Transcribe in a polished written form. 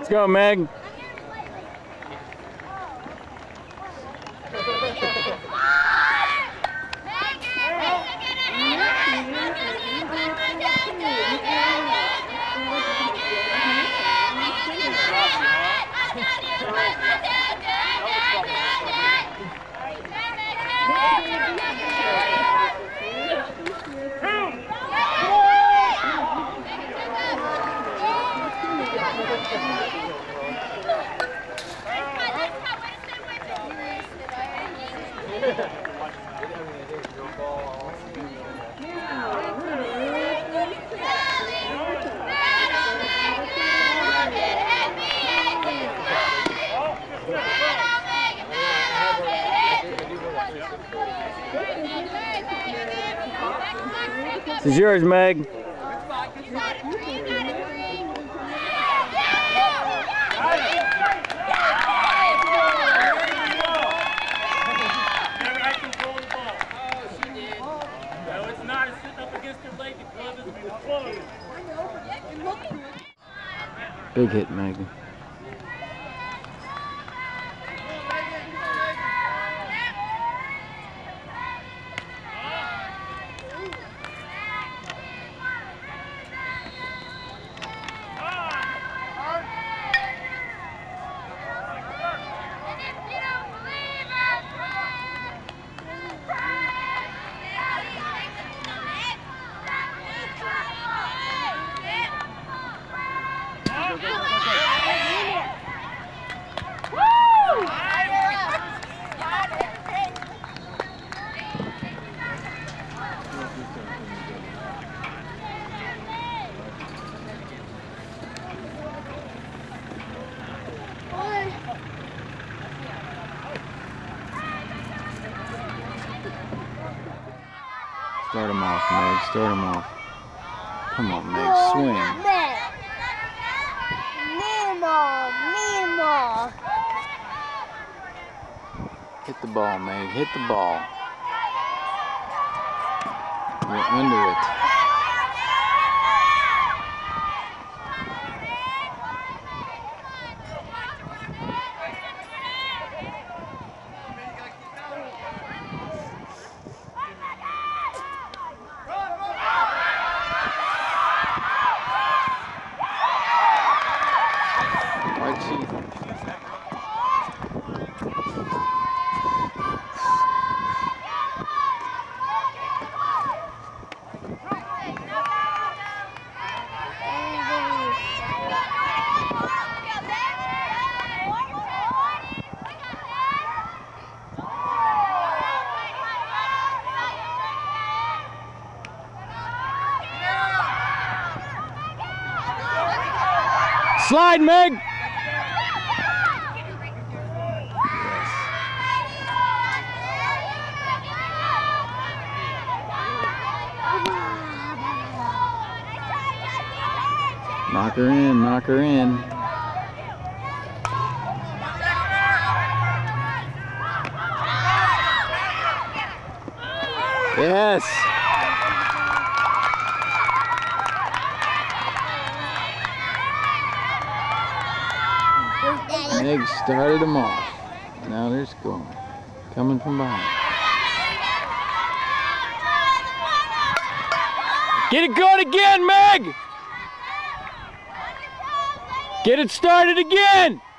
Let's go, Meg. This is yours, Meg. Big hit, Megan. Start him off, Meg. Start him off. Come on, Meg. Swing. Mimo. Hit the ball, Meg. Hit the ball. You're under it. Slide, Meg! Knock her in, knock her in. Yes! Meg started them off. Now they're scoring. Coming from behind. Get it going again, Meg! Get it started again!